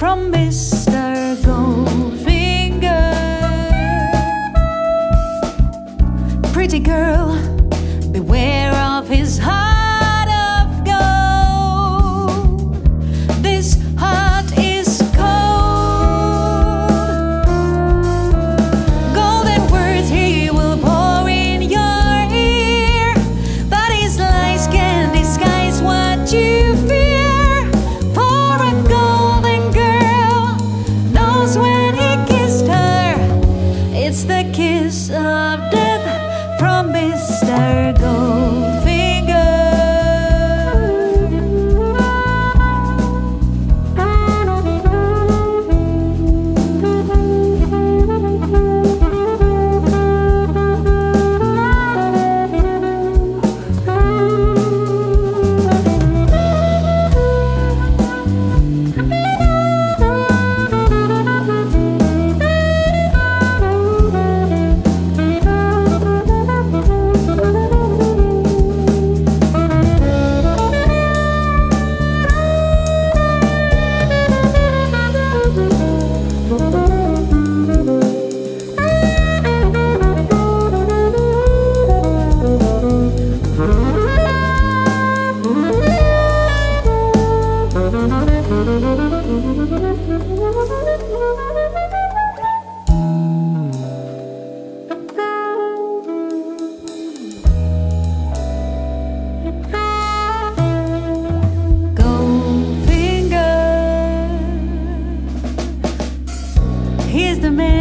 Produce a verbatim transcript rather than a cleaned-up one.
from Mister Goldfinger. Pretty girl, beware of his heart of gold. This heart is cold. Golden words he will pour in your ear, but his lies can disguise what you fear. For a golden girl knows when he kissed her, it's the kiss of death from Mister Goldfinger. Goldfinger, he's the man